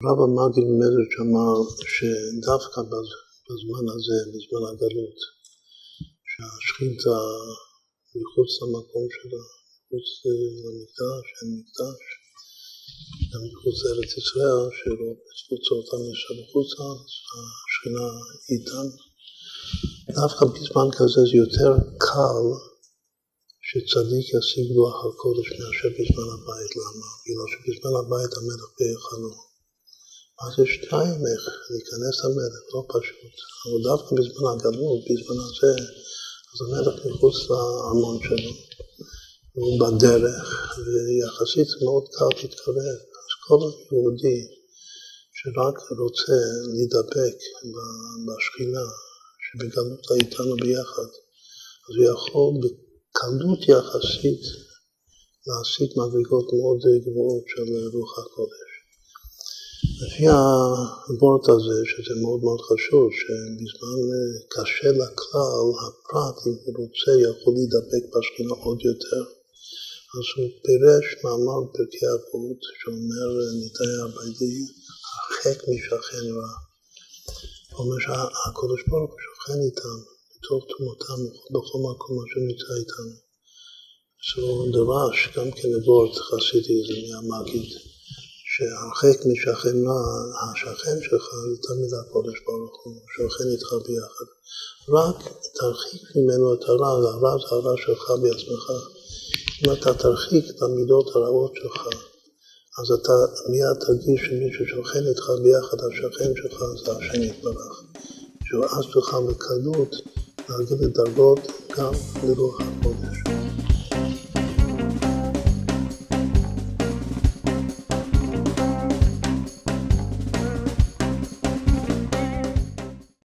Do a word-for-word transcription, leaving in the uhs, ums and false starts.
הרב המאגי ממזר שאמר שדווקא בזמן הזה, בזמן הגלות, שהשכינתה מחוץ למקום שלה, מחוץ למקדש, אין מקדש, גם מחוץ לארץ ישראל, שרוב תפוצותם ישר בחוצה, השכינה איתן. דווקא בזמן כזה זה יותר קל שצדיק ישיג רוח הקודש מאשר בזמן הבית. למה? בגלל שבזמן הבית המלך בהיכלו. אז יש שתיים איך להיכנס למלך, לא פשוט. אבל דווקא בזמן הגלות, בזמן הזה, אז המלך מחוץ לארמון שלו. הוא בדרך, ויחסית מאוד קל להתקרב. אז כל יהודי שרק רוצה להידבק בשכינה, שבגלות איתנו ביחד, אז הוא יכול בקלות יחסית להשיג מדרגות מאוד גבוהות של רוח הקודש. לפי הוורט הזה, שזה מאוד מאוד חשוב, שבזמן קשה לכלל, הפרט, אם הוא רוצה, יכול להידבק בשכינה עוד יותר. אז הוא פירש מאמר פרקי אבות, שאומר ניתן הביידי, הרחק משכן רע. הוא אומר שהקודש ברוך הוא שוכן איתם, בתוך תומותם, בכל מקום שהוא נמצא איתנו. זו דרש, גם כן וורט חסידי, זה מהמגיד. שהרחק משכן רע, השכן שלך זה תמיד הקודש ברוך הוא, שוכן איתך ביחד. רק תרחיק ממנו את הרע, הרע זה הרע שלך בעצמך. אם אתה תרחיק את המידות הרעות שלך, אז אתה מיד תרגיש שמישהו שוכן איתך ביחד, השכן שלך זה השם יתברך. שאז תוכל בקלות להגיד לדרגות גם לרוח הקודש.